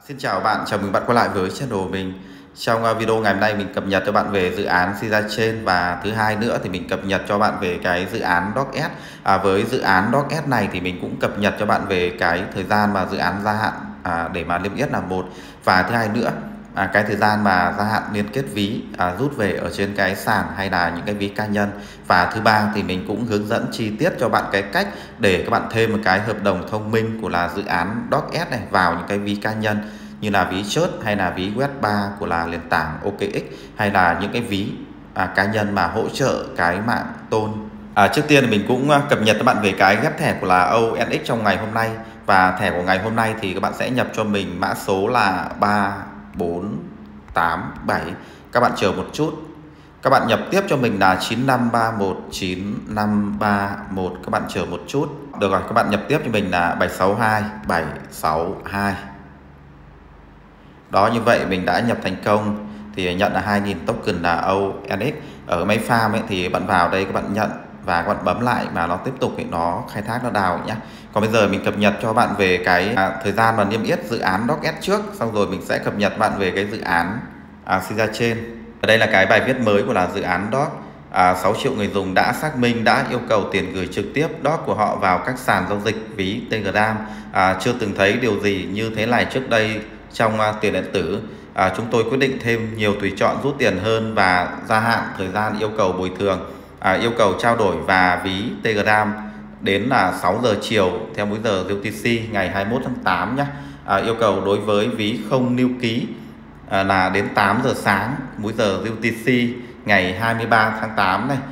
Xin chào bạn, chào mừng bạn quay lại với channel mình. Trong video ngày hôm nay mình cập nhật cho bạn về dự án Sida trên, và thứ hai nữa thì mình cập nhật cho bạn về cái dự án DocS. Với dự án DocS này thì mình cũng cập nhật cho bạn về cái thời gian mà dự án gia hạn để mà niêm yết là một, và thứ hai nữa cái thời gian mà gia hạn liên kết ví rút về ở trên cái sàn hay là những cái ví cá nhân. Và thứ ba thì mình cũng hướng dẫn chi tiết cho bạn cái cách để các bạn thêm một cái hợp đồng thông minh của là dự án DocS này vào những cái ví cá nhân, như là ví chớt hay là ví Web3 của là nền tảng OKX, hay là những cái ví cá nhân mà hỗ trợ cái mạng tôn. Trước tiên thì mình cũng cập nhật các bạn về cái ghép thẻ của là ONX trong ngày hôm nay. Và thẻ của ngày hôm nay thì các bạn sẽ nhập cho mình mã số là 3487. Các bạn chờ một chút. Các bạn nhập tiếp cho mình là 95319531. Các bạn chờ một chút. Được rồi, các bạn nhập tiếp cho mình là 762762. Đó, như vậy mình đã nhập thành công thì nhận là 2000 token là ONX. Ở máy farm ấy thì bạn vào đây các bạn nhận và các bạn bấm lại mà nó tiếp tục thì nó khai thác, nó đào nhé. Còn bây giờ mình cập nhật cho bạn về cái thời gian mà niêm yết dự án DocS trước, xong rồi mình sẽ cập nhật bạn về cái dự án Sida trên. Ở đây là cái bài viết mới của là dự án Doc. 6 triệu người dùng đã xác minh, đã yêu cầu tiền gửi trực tiếp Doc của họ vào các sàn giao dịch ví Telegram. Chưa từng thấy điều gì như thế này trước đây trong tiền điện tử. Chúng tôi quyết định thêm nhiều tùy chọn rút tiền hơn và gia hạn thời gian yêu cầu bồi thường, yêu cầu trao đổi và ví Telegram đến là 6 giờ chiều theo múi giờ UTC ngày 21 tháng 8 nhé. Yêu cầu đối với ví không lưu ký là đến 8 giờ sáng múi giờ UTC ngày 23 tháng 8 này.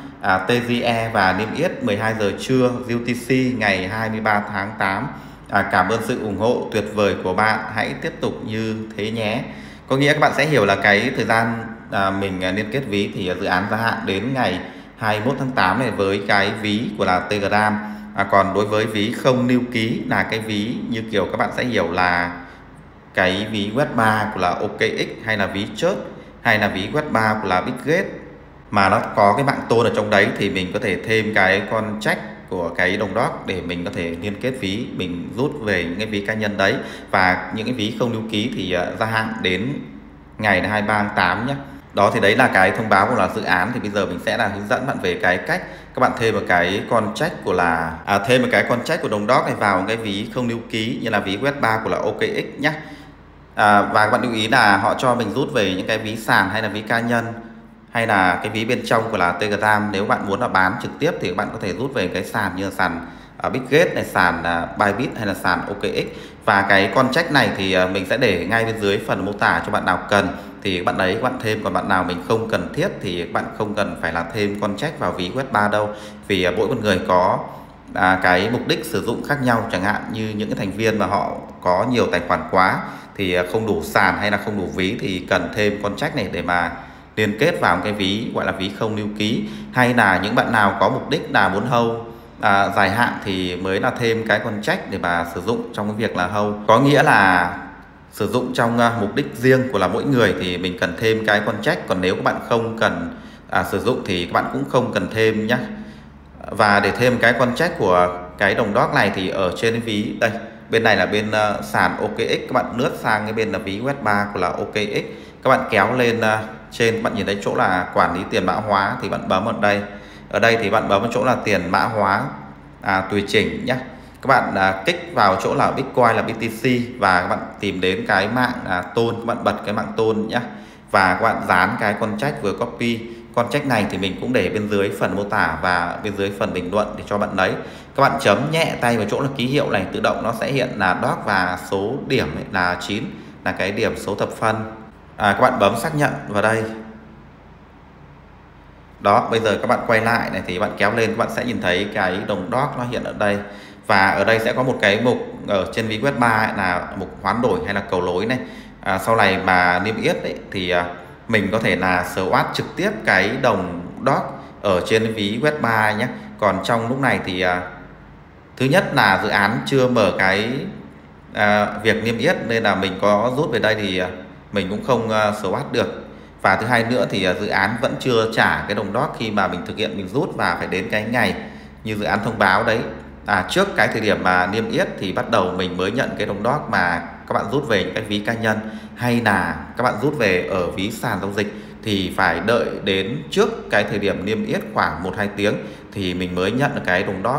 TGE và niêm yết 12 giờ trưa UTC ngày 23 tháng 8. Cảm ơn sự ủng hộ tuyệt vời của bạn, hãy tiếp tục như thế nhé. Có nghĩa các bạn sẽ hiểu là cái thời gian mình liên kết ví thì dự án gia hạn đến ngày 21 tháng 8 này với cái ví của là Telegram. Còn đối với ví không lưu ký là cái ví như kiểu các bạn sẽ hiểu là cái ví Web3 của là OKX, hay là ví chớt, hay là ví Web3 của là Bitget mà nó có cái mạng tôn ở trong đấy, thì mình có thể thêm cái con check của cái đồng Doc để mình có thể liên kết ví, mình rút về những cái ví cá nhân đấy. Và những cái ví không lưu ký thì gia hạn đến ngày 23 tháng 8 nhé. Đó, thì đấy là cái thông báo của là dự án. Thì bây giờ mình sẽ là hướng dẫn bạn về cái cách các bạn thêm một cái con check của là thêm một cái con check của đồng Doc này vào cái ví không lưu ký như là ví Web3 của là OKX nhé. Và các bạn lưu ý là họ cho mình rút về những cái ví sàn hay là ví cá nhân, hay là cái ví bên trong của là Telegram. Nếu bạn muốn là bán trực tiếp thì các bạn có thể rút về cái sàn như là sàn Bitget này, sàn Bybit hay là sàn OKX. Và cái con check này thì mình sẽ để ngay bên dưới phần mô tả cho bạn nào cần thì bạn đấy các bạn thêm. Còn bạn nào mình không cần thiết thì các bạn không cần phải là thêm con check vào ví Web3 đâu, vì mỗi con người có cái mục đích sử dụng khác nhau. Chẳng hạn như những cái thành viên mà họ có nhiều tài khoản quá thì không đủ sàn hay là không đủ ví thì cần thêm con check này để mà liên kết vào cái ví gọi là ví không lưu ký. Hay là những bạn nào có mục đích là muốn hold dài hạn thì mới là thêm cái con check để mà sử dụng trong cái việc là hold. Có nghĩa là sử dụng trong mục đích riêng của là mỗi người thì mình cần thêm cái con check. Còn nếu các bạn không cần sử dụng thì các bạn cũng không cần thêm nhé. Và để thêm cái con check của cái đồng Doc này thì ở trên cái ví đây, bên này là bên sàn OKX, các bạn lướt sang cái bên là ví Web3 của là OKX, các bạn kéo lên trên, các bạn nhìn thấy chỗ là quản lý tiền mã hóa thì bạn bấm ở đây. Ở đây thì bạn bấm ở chỗ là tiền mã hóa tùy chỉnh nhé. Các bạn kích vào chỗ là Bitcoin là BTC và các bạn tìm đến cái mạng tôn, các bạn bật cái mạng tôn nhé. Và các bạn dán cái con check vừa copy. Con check này thì mình cũng để bên dưới phần mô tả và bên dưới phần bình luận để cho bạn lấy. Các bạn chấm nhẹ tay vào chỗ là ký hiệu này, tự động nó sẽ hiện là Doc và số điểm là 9 là cái điểm số thập phân. Các bạn bấm xác nhận vào đây. Đó, bây giờ các bạn quay lại này thì bạn kéo lên, các bạn sẽ nhìn thấy cái đồng Doc nó hiện ở đây. Và ở đây sẽ có một cái mục ở trên ví Web3 là mục hoán đổi hay là cầu lối này. Sau này mà niêm yết thì mình có thể là swap trực tiếp cái đồng Doc ở trên ví Web3 nhé. Còn trong lúc này thì thứ nhất là dự án chưa mở cái việc niêm yết nên là mình có rút về đây thì mình cũng không swap được. Và thứ hai nữa thì dự án vẫn chưa trả cái đồng Doc khi mà mình thực hiện mình rút, và phải đến cái ngày như dự án thông báo đấy trước cái thời điểm mà niêm yết thì bắt đầu mình mới nhận cái đồng Doc mà các bạn rút về những cái ví cá nhân hay là các bạn rút về ở ví sàn giao dịch thì phải đợi đến trước cái thời điểm niêm yết khoảng 1-2 tiếng thì mình mới nhận được cái đồng đót.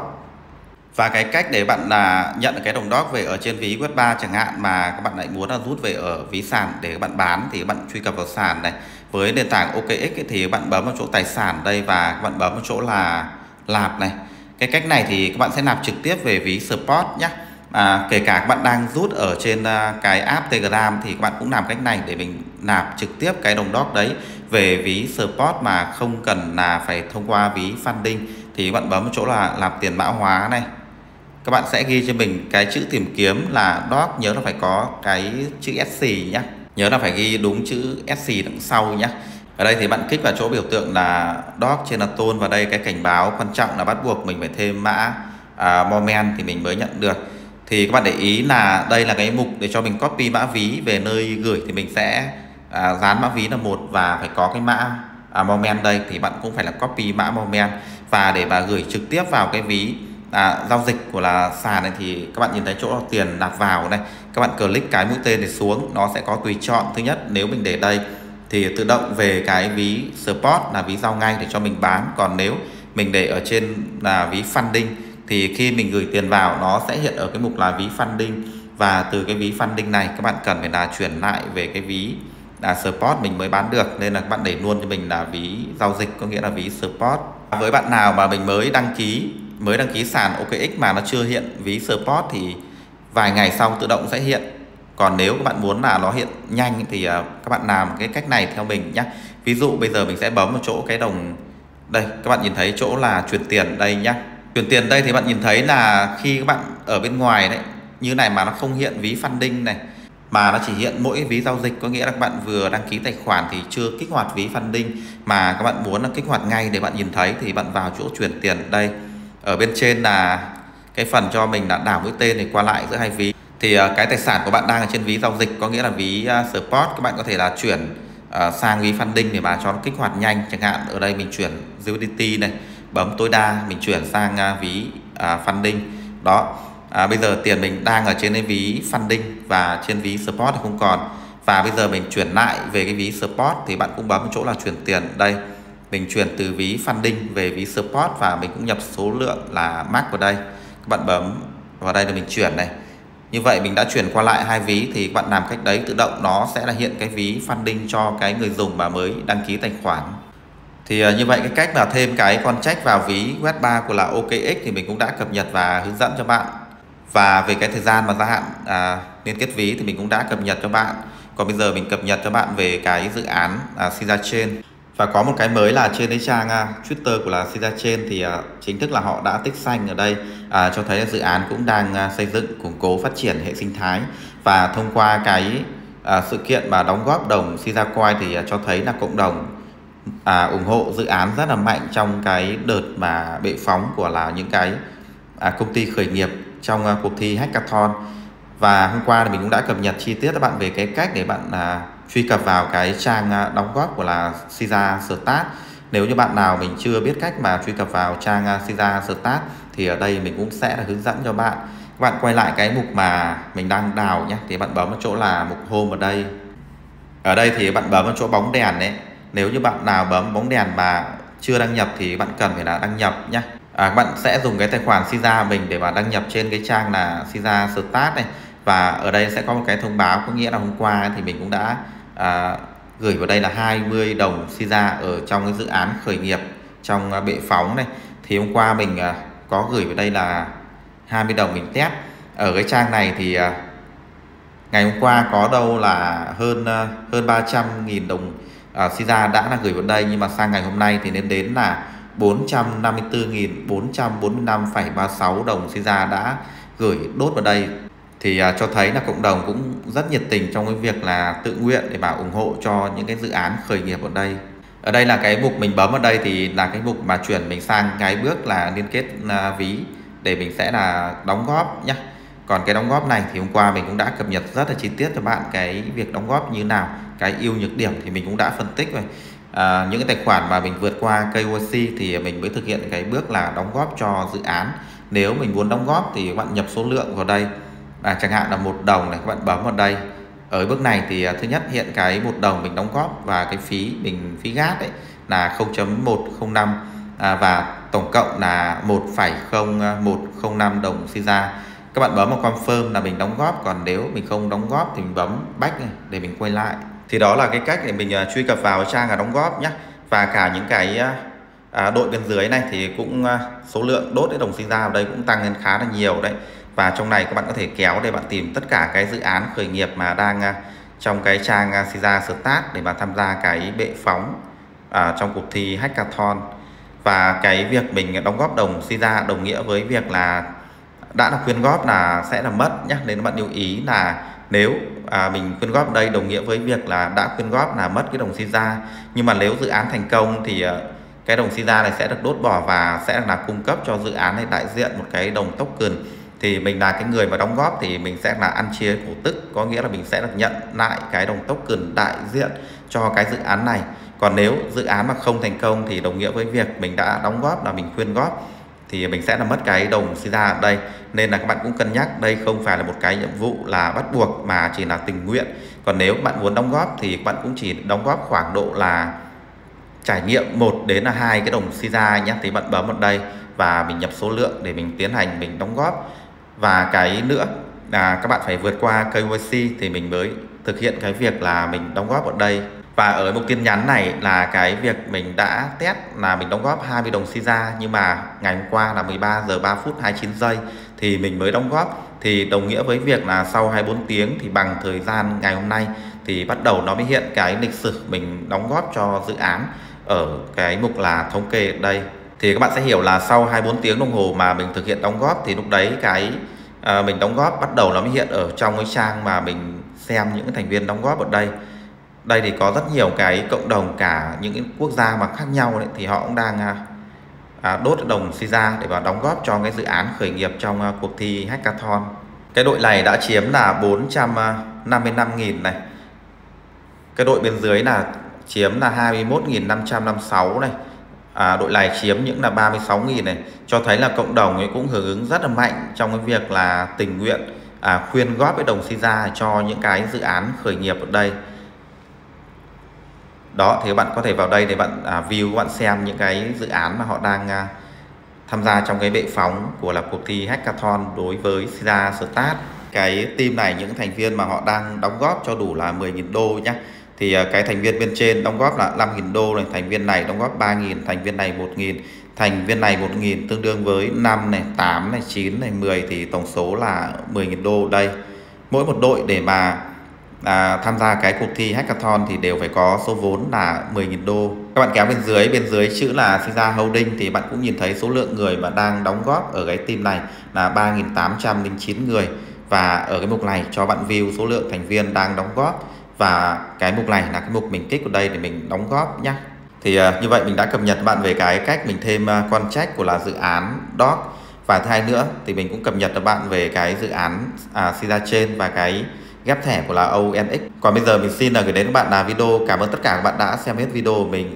Và cái cách để bạn là nhận được cái đồng đót về ở trên ví Web3 chẳng hạn mà các bạn lại muốn là rút về ở ví sàn để các bạn bán thì các bạn truy cập vào sàn này. Với nền tảng OKX ấy, thì các bạn bấm vào chỗ tài sản đây và các bạn bấm vào chỗ là nạp này. Cái cách này thì các bạn sẽ nạp trực tiếp về ví Spot nhé. Kể cả các bạn đang rút ở trên cái app Telegram thì các bạn cũng làm cách này để mình nạp trực tiếp cái đồng đót đấy về ví Spot mà không cần là phải thông qua ví funding. Thì các bạn bấm vào chỗ là nạp tiền mã hóa này. Các bạn sẽ ghi cho mình cái chữ tìm kiếm là DOT, nhớ là phải có cái chữ SC nhé. Nhớ là phải ghi đúng chữ SC đằng sau nhé. Ở đây thì bạn kích vào chỗ biểu tượng là DOT trên là tôn, và đây cái cảnh báo quan trọng là bắt buộc mình phải thêm mã moment thì mình mới nhận được. Thì các bạn để ý là đây là cái mục để cho mình copy mã ví về nơi gửi thì mình sẽ dán mã ví là 1 và phải có cái mã moment đây thì bạn cũng phải là copy mã moment. Và để mà gửi trực tiếp vào cái ví giao dịch của là sàn này thì các bạn nhìn thấy chỗ tiền nạp vào này, các bạn click cái mũi tên này xuống, nó sẽ có tùy chọn. Thứ nhất, nếu mình để đây thì tự động về cái ví Spot là ví giao ngay để cho mình bán. Còn nếu mình để ở trên là ví funding thì khi mình gửi tiền vào nó sẽ hiện ở cái mục là ví funding, và từ cái ví funding này các bạn cần phải là chuyển lại về cái ví Spot mình mới bán được, nên là các bạn để luôn cho mình là ví giao dịch, có nghĩa là ví Spot. Với bạn nào mà mình mới đăng ký sàn OKX mà nó chưa hiện ví Spot thì vài ngày sau tự động sẽ hiện. Còn nếu các bạn muốn là nó hiện nhanh thì các bạn làm cái cách này theo mình nhé. Ví dụ bây giờ mình sẽ bấm vào chỗ cái đồng đây, các bạn nhìn thấy chỗ là chuyển tiền đây nhé. Chuyển tiền đây thì bạn nhìn thấy là khi các bạn ở bên ngoài đấy như này mà nó không hiện ví funding này, mà nó chỉ hiện mỗi ví giao dịch, có nghĩa là các bạn vừa đăng ký tài khoản thì chưa kích hoạt ví funding mà các bạn muốn là kích hoạt ngay để bạn nhìn thấy thì bạn vào chỗ chuyển tiền đây. Ở bên trên là cái phần cho mình là đảo mũi tên này qua lại giữa hai ví. Thì cái tài sản của bạn đang ở trên ví giao dịch, có nghĩa là ví Spot, các bạn có thể là chuyển sang ví funding để mà cho nó kích hoạt nhanh. Chẳng hạn ở đây mình chuyển USDT này, bấm tối đa mình chuyển sang ví funding đó. Bây giờ tiền mình đang ở trên cái ví funding và trên ví Spot thì không còn, và bây giờ mình chuyển lại về cái ví Spot thì bạn cũng bấm chỗ là chuyển tiền đây. Mình chuyển từ ví funding về ví Spot và mình cũng nhập số lượng là max vào đây. Các bạn bấm vào đây để mình chuyển này. Như vậy mình đã chuyển qua lại hai ví thì các bạn làm cách đấy, tự động nó sẽ là hiện cái ví funding cho cái người dùng mà mới đăng ký tài khoản. Thì như vậy cái cách mà thêm cái contract vào ví Web3 của là OKX thì mình cũng đã cập nhật và hướng dẫn cho bạn. Và về cái thời gian mà gia hạn liên kết ví thì mình cũng đã cập nhật cho bạn. Còn bây giờ mình cập nhật cho bạn về cái dự án Seiza Chain. Và có một cái mới là trên cái trang Twitter của là Seiza Chain thì chính thức là họ đã tích xanh ở đây, cho thấy là dự án cũng đang xây dựng, củng cố, phát triển hệ sinh thái. Và thông qua cái sự kiện mà đóng góp đồng Seiza Coin thì cho thấy là cộng đồng ủng hộ dự án rất là mạnh trong cái đợt mà bệ phóng của là những cái công ty khởi nghiệp trong cuộc thi Hackathon. Và hôm qua thì mình cũng đã cập nhật chi tiết các bạn về cái cách để bạn truy cập vào cái trang đóng góp của là Seiza Start. Nếu như bạn nào mình chưa biết cách mà truy cập vào trang Seiza Start thì ở đây mình cũng sẽ là hướng dẫn cho bạn. Các bạn quay lại cái mục mà mình đang đào nhé, thì bạn bấm vào chỗ là mục Home ở đây. Ở đây thì bạn bấm vào chỗ bóng đèn đấy. Nếu như bạn nào bấm bóng đèn mà chưa đăng nhập thì bạn cần phải là đăng nhập nhé. Các bạn sẽ dùng cái tài khoản Seiza mình để mà đăng nhập trên cái trang là Seiza Start này. Và ở đây sẽ có một cái thông báo, có nghĩa là hôm qua thì mình cũng đã gửi vào đây là 20 đồng Seiza ở trong cái dự án khởi nghiệp trong bệ phóng này. Thì hôm qua mình có gửi vào đây là 20 đồng mình test. Ở cái trang này thì ngày hôm qua có đâu là hơn 300.000 đồng Seiza đã là gửi vào đây, nhưng mà sang ngày hôm nay thì lên đến là 454.445,36 đồng Seiza đã gửi đốt vào đây. Thì cho thấy là cộng đồng cũng rất nhiệt tình trong cái việc là tự nguyện để mà ủng hộ cho những cái dự án khởi nghiệp ở đây. Ở đây là cái mục mình bấm ở đây thì là cái mục mà chuyển mình sang cái bước là liên kết ví để mình sẽ là đóng góp nhé. Còn cái đóng góp này thì hôm qua mình cũng đã cập nhật rất là chi tiết cho bạn cái việc đóng góp như nào, cái ưu nhược điểm thì mình cũng đã phân tích rồi. Những cái tài khoản mà mình vượt qua KYC thì mình mới thực hiện cái bước là đóng góp cho dự án. Nếu mình muốn đóng góp thì bạn nhập số lượng vào đây. chẳng hạn là 1 đồng này, các bạn bấm vào đây. Ở bước này thì thứ nhất hiện cái 1 đồng mình đóng góp và cái phí gas đấy là 0.105 và tổng cộng là 1,0105 đồng xi ra. Các bạn bấm vào confirm là mình đóng góp, còn nếu mình không đóng góp thì mình bấm back này để mình quay lại. Thì đó là cái cách để mình truy cập vào trang đóng góp nhé. Và cả những cái đội bên dưới này thì cũng số lượng đốt cái đồng xi ra ở đây cũng tăng lên khá là nhiều đấy. Và trong này các bạn có thể kéo để bạn tìm tất cả cái dự án khởi nghiệp mà đang trong cái trang Caesar Start để mà tham gia cái bệ phóng trong cuộc thi hackathon. Và cái việc mình đóng góp đồng Caesar đồng nghĩa với việc là đã là quyên góp là sẽ là mất nhé. Nên bạn lưu ý là nếu mình quyên góp đây đồng nghĩa với việc là đã quyên góp là mất cái đồng Caesar. Nhưng mà nếu dự án thành công thì cái đồng Caesar này sẽ được đốt bỏ và sẽ là cung cấp cho dự án này đại diện một cái đồng token. Thì mình là cái người mà đóng góp thì mình sẽ là ăn chia cổ tức, có nghĩa là mình sẽ được nhận lại cái đồng token đại diện cho cái dự án này. Còn nếu dự án mà không thành công thì đồng nghĩa với việc mình đã đóng góp là mình quyên góp thì mình sẽ là mất cái đồng Caesar ở đây. Nên là các bạn cũng cân nhắc, đây không phải là một cái nhiệm vụ là bắt buộc mà chỉ là tình nguyện. Còn nếu bạn muốn đóng góp thì các bạn cũng chỉ đóng góp khoảng độ là trải nghiệm 1 đến 2 cái đồng Caesar nhé. Thì bạn bấm vào đây và mình nhập số lượng để mình tiến hành mình đóng góp. Và cái nữa là các bạn phải vượt qua KYC thì mình mới thực hiện cái việc là mình đóng góp ở đây. Và ở một tin nhắn này là cái việc mình đã test là mình đóng góp 20 đồng Caesar, nhưng mà ngày hôm qua là 13 giờ 3 phút 29 giây thì mình mới đóng góp. Thì đồng nghĩa với việc là sau 24 tiếng thì bằng thời gian ngày hôm nay thì bắt đầu nó mới hiện cái lịch sử mình đóng góp cho dự án ở cái mục là thống kê ở đây. Thì các bạn sẽ hiểu là sau 24 tiếng đồng hồ mà mình thực hiện đóng góp thì lúc đấy cái mình đóng góp bắt đầu nó mới hiện ở trong cái trang mà mình xem những thành viên đóng góp ở đây. Đây thì có rất nhiều cái cộng đồng cả những cái quốc gia mà khác nhau đấy, thì họ cũng đang đốt đồng Caesar để vào đóng góp cho cái dự án khởi nghiệp trong cuộc thi hackathon. Cái đội này đã chiếm là 455.000 này. Cái đội bên dưới là chiếm là 21.556 này. Đội này chiếm những là 36.000 này, cho thấy là cộng đồng ấy cũng hưởng ứng rất là mạnh trong cái việc là tình nguyện khuyên góp cái đồng Caesar cho những cái dự án khởi nghiệp ở đây. Đó, thì các bạn có thể vào đây để bạn view, các bạn xem những cái dự án mà họ đang tham gia trong cái bệ phóng của là cuộc thi hackathon đối với Caesar Start. Cái team này những thành viên mà họ đang đóng góp cho đủ là 10.000 đô nhé. Thì cái thành viên bên trên đóng góp là 5.000 đô này, thành viên này đóng góp 3.000, thành viên này 1.000, thành viên này 1.000 tương đương với 5 này, 8 này, 9 này, 10 thì tổng số là 10.000 đô đây. Mỗi một đội để mà tham gia cái cuộc thi hackathon thì đều phải có số vốn là 10.000 đô. Các bạn kéo bên dưới chữ là Caesar Holding thì bạn cũng nhìn thấy số lượng người mà đang đóng góp ở cái team này là 3.809 người. Và ở cái mục này cho bạn view số lượng thành viên đang đóng góp. Và cái mục này là cái mục mình kích vào đây để mình đóng góp nhé. Thì như vậy mình đã cập nhật bạn về cái cách mình thêm contract của là dự án DOT. Và thứ hai nữa thì mình cũng cập nhật cho bạn về cái dự án Caesar Chain và cái ghép thẻ của là ONX. Còn bây giờ mình xin là gửi đến các bạn là video. Cảm ơn tất cả các bạn đã xem hết video của mình.